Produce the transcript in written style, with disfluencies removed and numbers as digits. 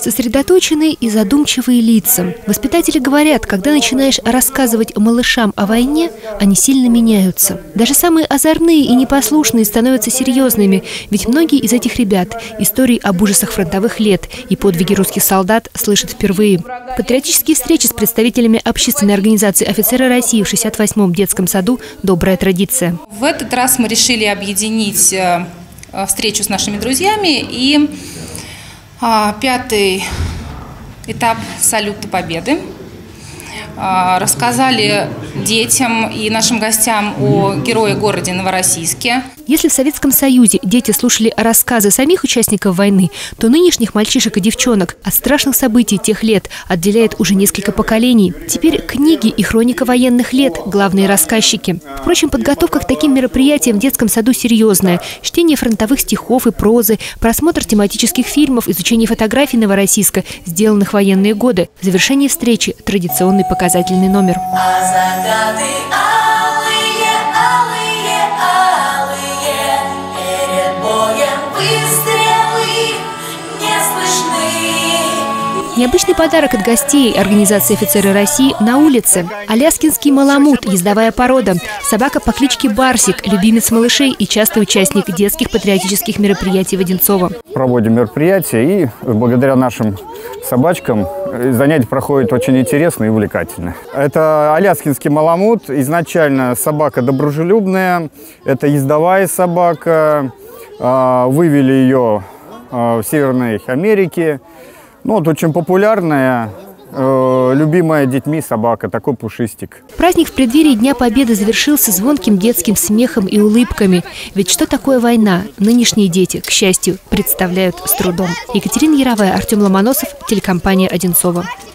Сосредоточенные и задумчивые лица. Воспитатели говорят, когда начинаешь рассказывать малышам о войне, они сильно меняются. Даже самые озорные и непослушные становятся серьезными, ведь многие из этих ребят истории об ужасах фронтовых лет и подвиги русских солдат слышат впервые. Патриотические встречи с представителями общественной организации «Офицеры России» в 68-м детском саду – добрая традиция. В этот раз мы решили объединить встречу с нашими друзьями и пятый этап салюта Победы. Рассказали детям и нашим гостям о герое-городе Новороссийске. Если в Советском Союзе дети слушали рассказы самих участников войны, то нынешних мальчишек и девчонок от страшных событий тех лет отделяет уже несколько поколений. Теперь книги и хроника военных лет – главные рассказчики. Впрочем, подготовка к таким мероприятиям в детском саду серьезная. Чтение фронтовых стихов и прозы, просмотр тематических фильмов, изучение фотографий Новороссийска, сделанных в военные годы. В завершении встречи – традиционный показательный номер. Необычный подарок от гостей организации «Офицеры России» на улице. Аляскинский маламут, ездовая порода. Собака по кличке Барсик, любимец малышей и частый участник детских патриотических мероприятий в Одинцово. Проводим мероприятия, и благодаря нашим собачкам занятия проходят очень интересно и увлекательно. Это аляскинский маламут. Изначально собака доброжелюбная. Это ездовая собака. Вывели ее в Северной Америке. Ну, вот очень популярная, любимая детьми собака, такой пушистик. Праздник в преддверии Дня Победы завершился звонким детским смехом и улыбками. Ведь что такое война, нынешние дети, к счастью, представляют с трудом. Екатерина Яровая, Артем Ломоносов, телекомпания «Одинцово».